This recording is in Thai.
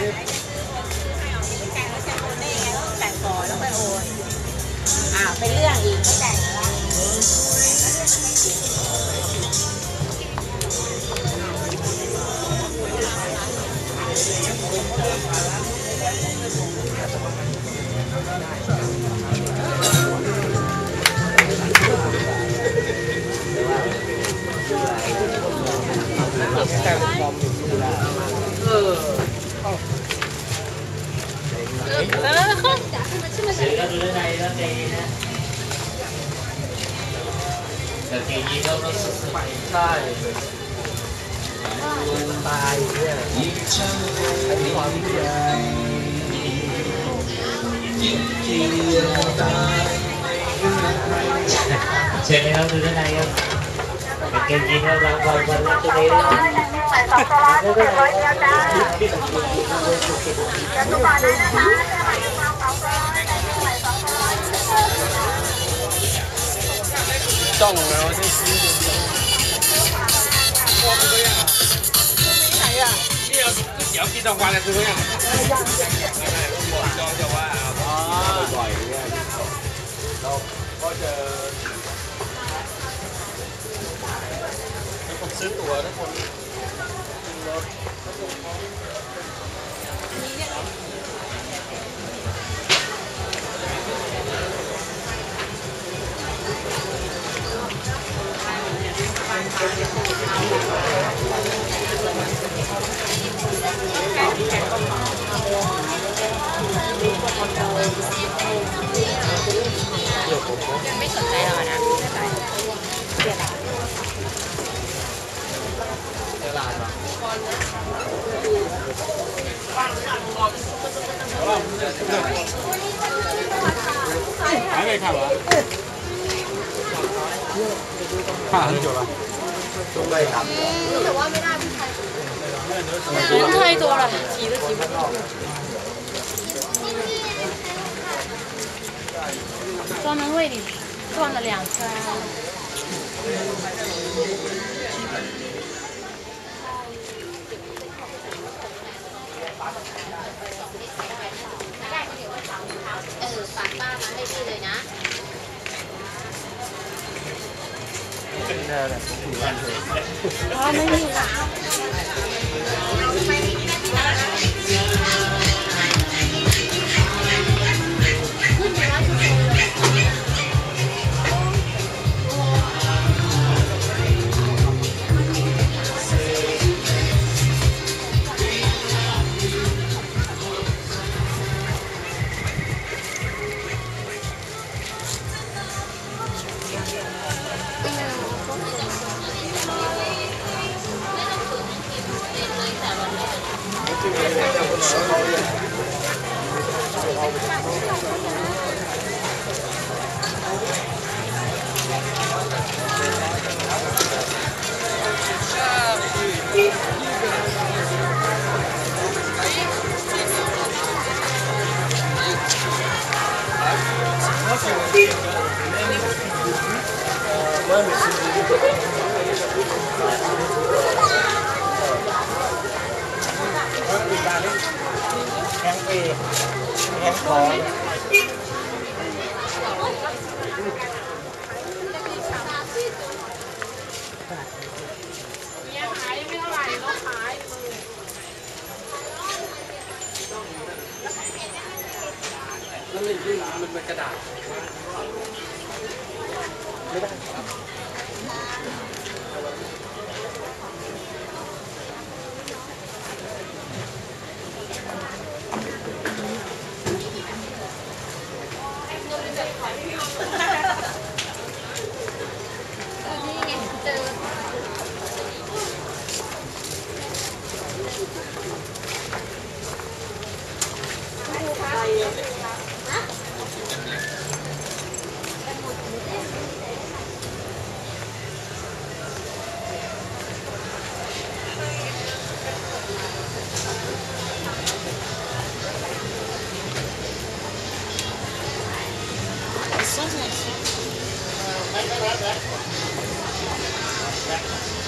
แต่งแล้วจะโอนได้ยังไงต้องแต่งก่อนแล้วค่อยโอนเป็นเรื่องอีกไม่แต่งแล้วแต่ทีนี้เราต้องใหม่ใช่ตายเนี่ยอันนี้ความเชื่อเชิญเลยครับดูด้านในครับเป็นเกมยิงแล้วรางวัลวันละตัวนี้จ้องแล้วใช่ไหมนี่เราเดี๋ยวกินตะวันอะไรซื้อยังบอกจองจะว่าบ่อยเนี่ยเราก็จะผมซื้อตั๋วทุกคนรถยังไม่สนใจหรอกนะเดี๋ยว还没看完，看很久了，都没看。 人太多了，挤都挤不进去。专门为你转了2圈。ฝากป้ามาให้พี่เลยนะไม่มีค่ะแข้งปีแข้งคอแล้วมันเป็นกระดาษไม่ได้ Gracias.